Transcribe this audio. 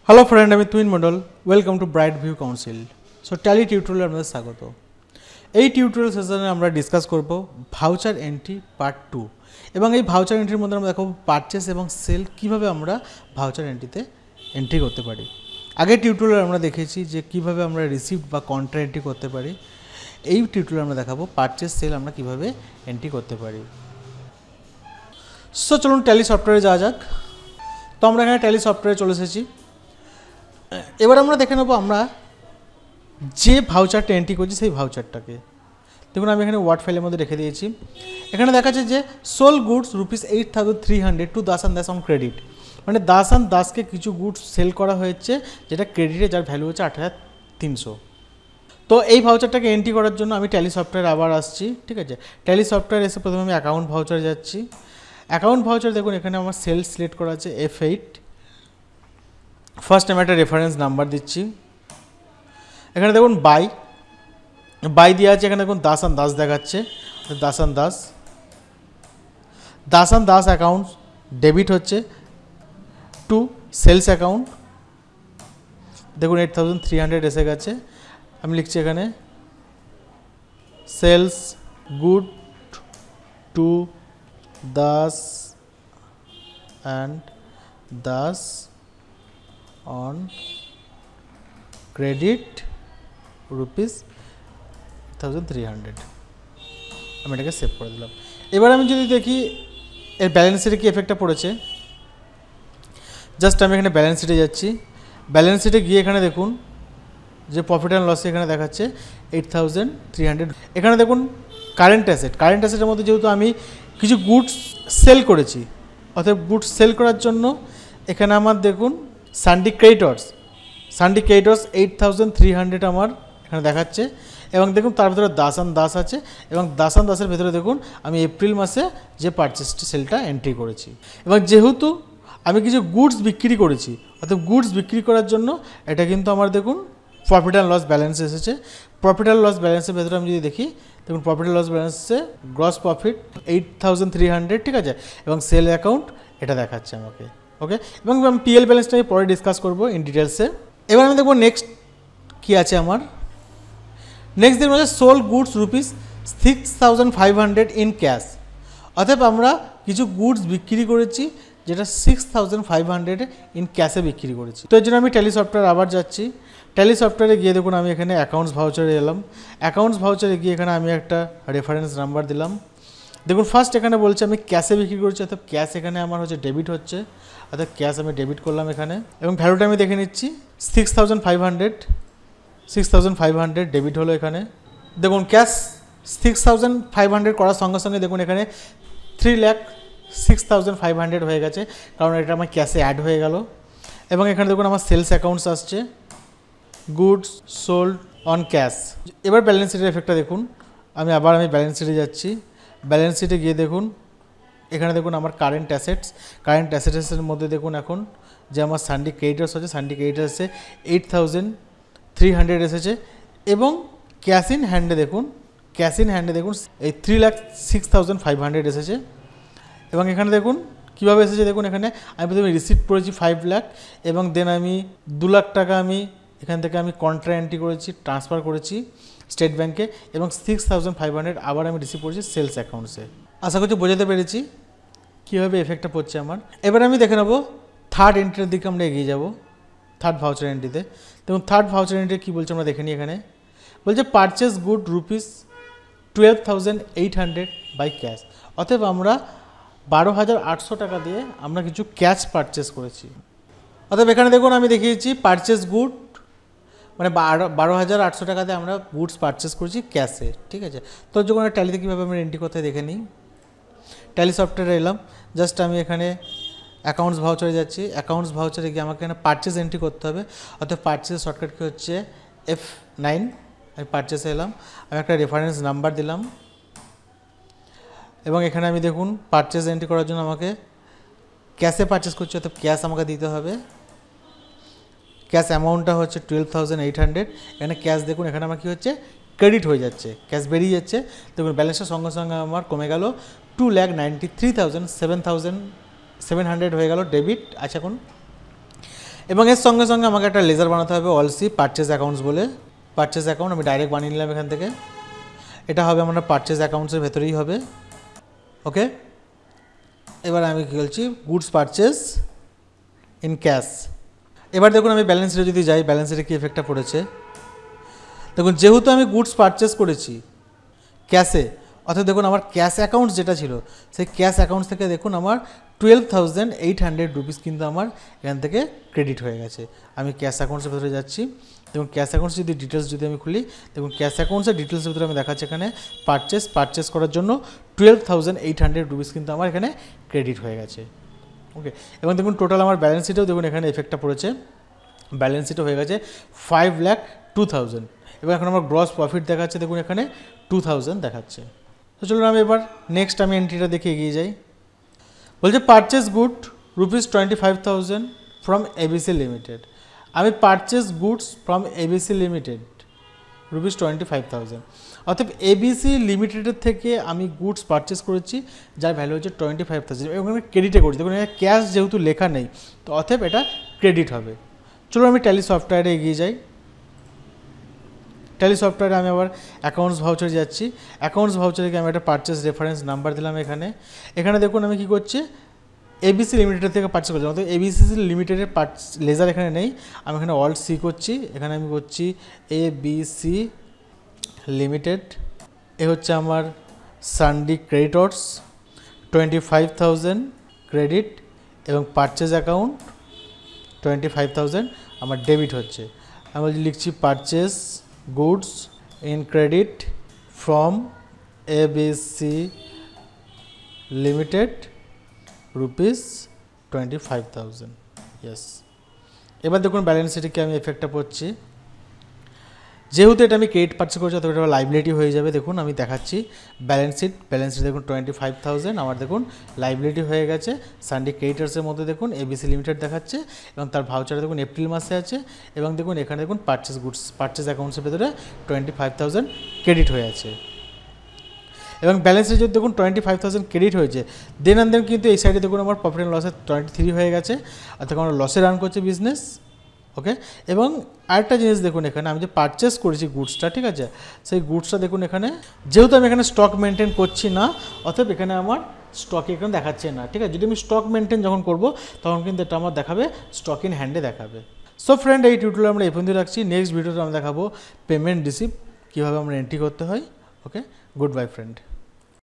Hello friend, আমি Tuin Mondal. Welcome to bright view council. So tally টিউটোরিয়ালে আপনাদের স্বাগত। এই টিউটোরিয়াল সেশনে আমরা ডিসকাস করব ভাউচার এন্ট্রি পার্ট 2 এবং এই ভাউচার এন্ট্রির মধ্যে আমরা দেখাবো পারচেস এবং সেল কিভাবে আমরা ভাউচার এন্ট্রিতে এন্ট্রি করতে পারি। আগের টিউটোরিয়ালে আমরা দেখেছি যে কিভাবে আমরা রিসিপ্ট বা কন্ট্রা এন্ট্রি করতে পারি। এই টিউটোরিয়ালে আমরা দেখাবো পারচেস সেল আমরা কিভাবে এন্ট্রি করতে পারি। সো চলুন ট্যালি সফটওয়্যারে যাওয়া যাক। তো আমরা এখানে ট্যালি সফটওয়্যারে চলে এসেছি। এবার আমরা দেখে নেব আমরা যে ভাউচারটা এন্ট্রি করছি সেই ভাউচারটাকে। দেখুন আমি এখানে ওয়ার্ড ফাইলের মধ্যে রেখে দিয়েছি। এখানে দেখাচ্ছে যে sold goods ₹8,300 to Das and Das on credit, মানে দাস অ্যান্ড দাসকে কিছু গুডস সেল করা হয়েছে যেটা ক্রেডিটে, যার ভ্যালু হচ্ছে 8,300। তো এই ভাউচারটাকে এন্ট্রি করার জন্য আমি ট্যালি সফটওয়্যার আবার আসছি। ঠিক আছে, ট্যালি সফটওয়্যার এসে প্রথমে আমি অ্যাকাউন্ট ভাউচারে যাচ্ছি। অ্যাকাউন্ট ভাউচার দেখুন এখানে আমার সেল সিলেক্ট করা আছে F8। ফার্স্ট আমি একটা রেফারেন্স নাম্বার দিচ্ছি। এখানে দেখুন বাই দেওয়া আছে। এখানে দেখুন দাস অ্যান্ড দাস দেখাচ্ছে, Das and Das account debit হচ্ছে টু সেলস অ্যাকাউন্ট। দেখুন 8,300 এসে গেছে। আমি লিখছি এখানে sales good to Das and Das on credit ₹1,300। আমি এটাকে সেভ করে দিলাম। এবার আমি যদি দেখি এর ব্যালেন্স শিটে কি এফেক্টটা পড়েছে, জাস্ট আমি এখানে ব্যালেন্স শিটে যাচ্ছি। ব্যালেন্স শিটে গিয়ে এখানে দেখুন যে প্রফিট অ্যান্ড লসে এখানে দেখাচ্ছে 8,300। এখানে দেখুন কারেন্ট অ্যাসেটের মধ্যে যেহেতু আমি কিছু গুডস সেল করেছি, অর্থাৎ গুডস সেল করার জন্য এখানে আমার দেখুন সানডে ক্রেডিটর্স 8,300 আমার এখানে দেখাচ্ছে। এবং দেখুন তার ভিতরে দাস অ্যান্ড দাস আছে, এবং দাস অ্যান্ড দাসের ভিতরে দেখুন আমি এপ্রিল মাসে যে পারচেসটা সেলটা এন্ট্রি করেছি। এবং যেহেতু আমি কিছু গুডস বিক্রি করেছি, অর্থাৎ গুডস বিক্রি করার জন্য এটা কিন্তু আমার দেখুন প্রফিট অ্যান্ড লস ব্যালেন্স এসেছে। প্রফিট অ্যান্ড লস ব্যালেন্সের ভেতরে আমি যদি দেখি, দেখুন প্রফিট অ্যান্ড লস ব্যালেন্সে গ্রস প্রফিট 8,300, ঠিক আছে, এবং সেল অ্যাকাউন্ট এটা দেখাচ্ছে আমাকে। ওকে, এবং আমি পিএল ব্যালেন্সটা আমি পরে ডিসকাস করবো ইন ডিটেলসে। এবার আমি দেখবো নেক্সট কী আছে আমার। নেক্সট দেখবো হচ্ছে সোল গুডস ₹6,500 ইন ক্যাশ, অর্থাৎ আমরা কিছু গুডস বিক্রি করেছি যেটা 6,500 ইন ক্যাশে বিক্রি করেছি। তো এর জন্য আমি ট্যালি সফটওয়্যার আবার যাচ্ছি। ট্যালি সফটওয়্যারে গিয়ে দেখুন আমি এখানে অ্যাকাউন্টস ভাউচারে এলাম। অ্যাকাউন্টস ভাউচারে গিয়ে এখানে আমি একটা রেফারেন্স নাম্বার দিলাম। দেখুন ফার্স্ট এখানে বলছে আমি ক্যাশে বিক্রি করছি, অর্থাৎ ক্যাশ এখানে আমার হচ্ছে ডেবিট হচ্ছে, অর্থাৎ ক্যাশ আমি ডেবিট করলাম এখানে। এবং ভ্যালুটা আমি দেখে নিচ্ছি 6,500 ডেবিট হলো এখানে। দেখুন ক্যাশ 6,500 করার সঙ্গে সঙ্গে দেখুন এখানে 3,06,500 হয়ে গেছে, কারণ এটা আমার ক্যাশে অ্যাড হয়ে গেল। এবং এখানে দেখুন আমার সেলস অ্যাকাউন্টস আসছে, গুডস সোল্ড অন ক্যাশ। এবার ব্যালেন্স শিটের এফেক্টটা দেখুন। আমি ব্যালেন্স শিটে যাচ্ছি। ব্যালেন্স শিটে গিয়ে দেখুন এখানে দেখুন আমার কারেন্ট অ্যাসেটসের মধ্যে দেখুন এখন যে আমার সানডে ক্রেডিটার্স আছে, সানডে ক্রেডিটার্সে 8,300 এসেছে। এবং ক্যাশ ইন হ্যান্ডে দেখুন এই 3,06,500 এসেছে। এবং এখানে দেখুন কীভাবে এসেছে, দেখুন এখানে আমি প্রথমে রিসিপ্ট করেছি 5 লাখ, এবং দেন আমি 2 লাখ টাকা আমি এখান থেকে আমি কন্ট্রা এন্ট্রি করেছি, ট্রান্সফার করেছি স্টেট ব্যাঙ্কে, এবং 6,500 আবার আমি রিসিভ করেছি সেলস অ্যাকাউন্টসে। আশা করছি বোঝাতে পেরেছি কীভাবে এফেক্টটা পড়ছে আমার। এবার আমি দেখে নেবো থার্ড এন্ট্রির দিকে আমরা এগিয়ে যাব, থার্ড ভাউচার এন্ট্রিতে। দেখুন থার্ড ভাউচার এন্ট্রি কী বলছে আমরা দেখে নিই। এখানে বলছে পারচেস গুড ₹12,800 বাই ক্যাশ, অতএব আমরা 12,800 টাকা দিয়ে আমরা কিছু ক্যাশ পারচেস করেছি। অতএব এখানে দেখুন আমি দেখিয়েছি পারচেস গুড মানে 12,800 টাকাতে আমরা গুডস পারচেস করেছি ক্যাশে, ঠিক আছে। তো যখন ট্যালিতে কীভাবে আমরা এন্ট্রি করতে দেখে নিই। ট্যালি সফটওয়্যারে এলাম, জাস্ট আমি এখানে অ্যাকাউন্টস ভাউচারে যাচ্ছি। অ্যাকাউন্টস ভাউচারে গিয়ে আমাকে এখানে পারচেস এন্ট্রি করতে হবে, অর্থাৎ পারচেসের শর্টকাট কী হচ্ছে F9। আমি পারচেসে এলাম, আমি একটা রেফারেন্স নাম্বার দিলাম, এবং এখানে আমি দেখুন পারচেস এন্ট্রি করার জন্য আমাকে ক্যাশে পারচেস করছি, অর্থাৎ ক্যাশ আমাকে দিতে হবে। ক্যাশ অ্যামাউন্টটা হচ্ছে 12,800। এখানে ক্যাশ দেখুন এখানে আমার কী হচ্ছে ক্রেডিট হয়ে যাচ্ছে, ক্যাশ বেরিয়ে যাচ্ছে। দেখুন ব্যালেন্সটার সঙ্গে সঙ্গে আমার কমে গেল 2,93,700 হয়ে গেল ডেবিট। আচ্ছা এখন এবং এর সঙ্গে সঙ্গে আমাকে একটা লেজার বানাতে হবে অল সি পারচেজ অ্যাকাউন্টস বলে। পারচেজ অ্যাকাউন্ট আমি ডাইরেক্ট বানিয়ে নিলাম এখান থেকে। এটা হবে আমার পারচেজ অ্যাকাউন্টসের ভেতরেই হবে। ওকে, এবার আমি কী বলছি, গুডস পারচেজ ইন ক্যাশ। এবার দেখুন আমি ব্যালেন্স শিটে যদি যাই, ব্যালেন্স শিটে কী এফেক্টটা পড়েছে দেখুন। যেহেতু আমি গুডস পারচেজ করেছি ক্যাশে, অর্থাৎ দেখুন আমার ক্যাশ অ্যাকাউন্টস যেটা ছিল সেই ক্যাশ অ্যাকাউন্টস থেকে দেখুন আমার 12,800 রুপিস কিন্তু আমার এখান থেকে ক্রেডিট হয়ে গেছে। আমি ক্যাশ অ্যাকাউন্টসের ভেতরে যাচ্ছি, দেখুন ক্যাশ অ্যাকাউন্টস যদি ডিটেলস যদি আমি খুলি, দেখুন ক্যাশ অ্যাকাউন্টসের ডিটেলসের ভিতরে আমি দেখাচ্ছি এখানে পারচেস করার জন্য 12,800 রুপিস কিন্তু আমার এখানে ক্রেডিট হয়ে গেছে। ওকে, এবং দেখুন টোটাল আমার ব্যালেন্স শিটেও দেখুন এখানে এফেক্টটা পড়েছে। ব্যালেন্স শিটও হয়ে গেছে 5,02,000। এবং এখন আমার গ্রস প্রফিট দেখাচ্ছে দেখুন এখানে 2,000 দেখাচ্ছে। তো চলুন আমি এবার নেক্সট আমি এন্ট্রিটা দেখে এগিয়ে যাই। বলছে purchase good rupees 25,000 from ABC limited. আমি purchase goods from ABC limited rupees 25,000, অর্থাৎ এবিসি লিমিটেডের থেকে আমি গুডস পারচেস করেছি যার ভ্যালু হচ্ছে 25,000 এবং আমি ক্রেডিটে করছি। দেখুন এখানে ক্যাশ যেহেতু লেখা নেই, তো অতএব এটা ক্রেডিট হবে। চলুন আমি ট্যালি সফটওয়্যারে এগিয়ে যাই। ট্যালি সফটওয়্যারে আমি আবার অ্যাকাউন্টস ভাউচারে যাচ্ছি। অ্যাকাউন্টস ভাউচারে আমি একটা পারচেস রেফারেন্স নাম্বার দিলাম এখানে। এখানে দেখুন আমি কী করছি, এবিসি লিমিটেড থেকে পারচেস করছি, অর্থাৎ এবিসি লিমিটেডের লেজার এখানে নেই। আমি এখানে অল্ট সি করছি, এখানে আমি করছি এবিসি লিমিটেড। এ হচ্ছে আমার সানডি ক্রেডিটর্স 25,000 ক্রেডিট এবং পারচেজ অ্যাকাউন্ট 25,000 আমার ডেবিট হচ্ছে। আমি লিখছি purchase goods in credit from ABC limited rupees 25,000। Yes, এবার দেখুন ব্যালেন্স শিটে আমি এফেক্টটা পড়ছি। যেহেতু এটা আমি ক্রেডিট পারচেস করছি অথবা এটা লাইবিলিটি হয়ে যাবে। দেখুন আমি দেখাচ্ছি ব্যালেন্স শিট দেখুন 25,000 আমার দেখুন লাইবিলিটি হয়ে গেছে। সানডে ক্রেডিটার্সের মধ্যে দেখুন এবিসি লিমিটেড দেখাচ্ছে এবং তার ভাউচারে দেখুন এপ্রিল মাসে আছে এবং দেখুন এখানে দেখুন পারচেস অ্যাকাউন্টসের ভেতরে 25,000 ক্রেডিট হয়ে আছে এবং ব্যালেন্সে যদি দেখুন 25,000 ক্রেডিট হয়েছে, দেন কিন্তু এই সাইডে দেখুন আমার প্রফিট অ্যান্ড লসের 23 হয়ে গেছে, অর্থাৎ আমরা লসে রান করছে বিজনেস। ওকে, এবং আরেকটা জিনিস দেখুন এখানে আমি যে পারচেস করেছি গুডসটা, ঠিক আছে, সেই গুডসটা দেখুন এখানে যেহেতু আমি এখানে স্টক মেনটেন করছি না, অতএব এখানে আমার স্টকে এখানে দেখাচ্ছে না। ঠিক আছে, যদি আমি স্টক মেনটেন যখন করব তখন কিন্তু এটা আমার দেখাবে স্টক ইন হ্যান্ডে দেখাবে। সো ফ্রেন্ড, এই টিউটোরিয়াল আমরা এই পর্যন্ত রাখছি। নেক্সট ভিডিওতে আমরা দেখাবো পেমেন্ট রিসিপ্ট কীভাবে আমরা এন্ট্রি করতে হয়। Okay, goodbye friend.